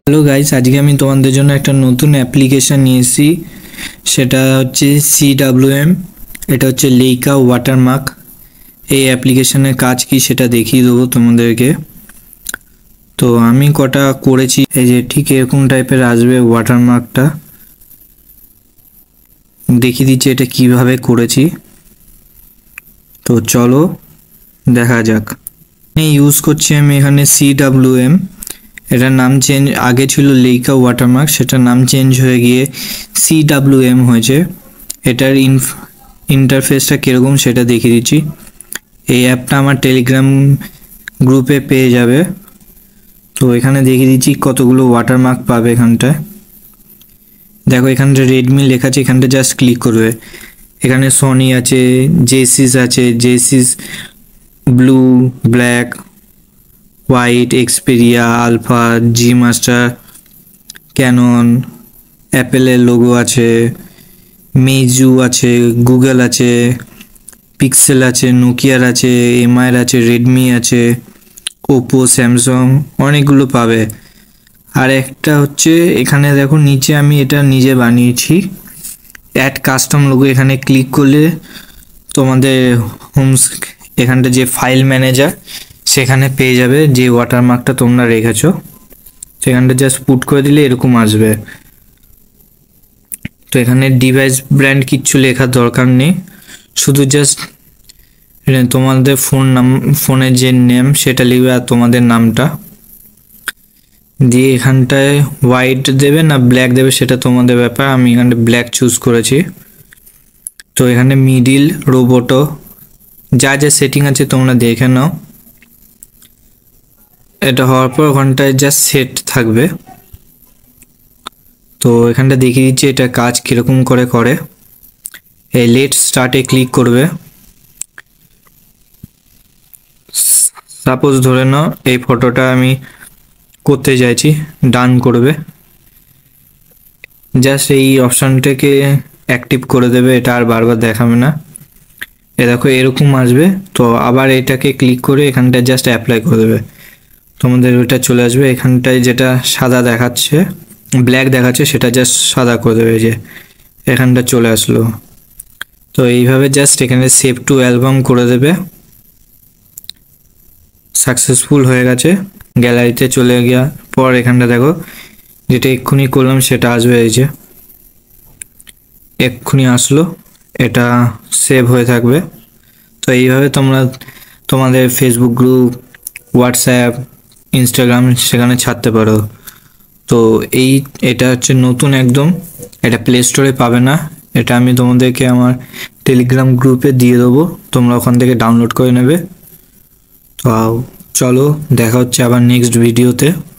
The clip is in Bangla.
হ্যালো গাইস, আজকে আমি তোমাদের জন্য একটা নতুন অ্যাপ্লিকেশন নিয়ে এসেছি। সেটা হচ্ছে CWM। এটা হচ্ছে লেইকা ওয়াটারমার্ক। এই অ্যাপ্লিকেশনের কাজ কি সেটা দেখিয়ে দেবো তোমাদেরকে। তো আমি কটা করেছি, এই যে ঠিক এরকম টাইপের আসবে ওয়াটারমার্কটা। দেখিয়ে দিচ্ছি এটা কিভাবে করেছি। তো চলো দেখা যাক। ইউজ করছি আমি এখানে CWM। এটার নাম চেঞ্জ, আগে ছিল লেইকা ওয়াটারমার্ক, সেটার নাম চেঞ্জ হয়ে গিয়ে CWM হয়েছে। এটার ইন্টারফেসটা কীরকম সেটা দেখিয়ে দিচ্ছি। এই অ্যাপটা আমার টেলিগ্রাম গ্রুপে পেয়ে যাবে। তো এখানে দেখিয়ে দিচ্ছি কতগুলো ওয়াটারমার্ক পাবে এখানটায়। দেখো এখানটা রেডমি লেখা আছে, এখানটা জাস্ট ক্লিক করবে। এখানে সনি আছে, জেসিস আছে, জেসিস blue, black, white, Xperia, alpha, G master, Canon, অ্যাপেলের লোগো আছে, মেজু আছে, গুগল আছে, পিক্সেল আছে, নোকিয়ার আছে, এমআইয়ের আছে, রেডমি আছে, ওপো, স্যামসাং, অনেকগুলো পাবে। আর একটা হচ্ছে এখানে দেখো নিচে আমি এটা নিজে বানিয়েছি, অ্যাড কাস্টম লোগো। এখানে ক্লিক করলে তোমাদের হোমস, এখানটা যে ফাইল ম্যানেজার সেখানে পেয়ে যাবে যে ওয়াটারমার্কটা তোমরা রেখেছো। সেখানটা জাস্ট পুট করে দিলে এরকম আসবে। তো এখানে ডিভাইস ব্র্যান্ড কিচ্ছু লেখার দরকার নেই, শুধু জাস্ট তোমাদের ফোনের যে নেম সেটা লিখবে আর তোমাদের নামটা দিয়ে এখানটায় হোয়াইট দেবে না ব্ল্যাক দেবে সেটা তোমাদের ব্যাপার। আমি এখানে ব্ল্যাক চুজ করেছি। তো এখানে মিডিল, রোবোটো, যা যা সেটিং আছে তোমরা দেখে নাও। এটা হওয়ার পর ওখানটায় জাস্ট সেট থাকবে। তো এখানটা দেখিয়ে দিচ্ছি এটা কাজ কীরকম করে। এই লেট স্টার্টে ক্লিক করবে। সাপোজ ধরে নাও এই ফটোটা আমি করতে চাইছি, ডান করবে। জাস্ট এই অপশানটাকে অ্যাক্টিভ করে দেবে, এটা আর বারবার দেখাবে না। এ দেখো এরকম আসবে। তো আবার এটাকে ক্লিক করে এখানটা জাস্ট অ্যাপ্লাই করে দেবে, তোমাদের ওটা চলে আসবে। এখানটায় যেটা সাদা দেখাচ্ছে, ব্ল্যাক দেখাচ্ছে, সেটা জাস্ট সাদা করে দেবে, যে এখানটা চলে আসলো। তো এইভাবে জাস্ট এখানে সেভ টু অ্যালবাম করে দেবে। সাকসেসফুল হয়ে গেছে, গ্যালারিতে চলে গিয়ে পর এখানটা দেখো যেটা এক্ষুনি করলাম সেটা আসবে। এই যে এক্ষুনি আসলো, এটা সেভ হয়ে থাকবে। তো এইভাবে তোমরা তোমাদের ফেসবুক গ্রুপ, হোয়াটসঅ্যাপ, ইনস্টাগ্রাম সেখানে ছাড়তে পারো। তো এটা হচ্ছে নতুন একদম, এটা প্লে স্টোরে পাবে না। এটা আমি তোমাদেরকে আমার টেলিগ্রাম গ্রুপে দিয়ে দেবো, তোমরা ওখান থেকে ডাউনলোড করে নেবে। তো চলো দেখা হচ্ছে আবার নেক্সট ভিডিওতে।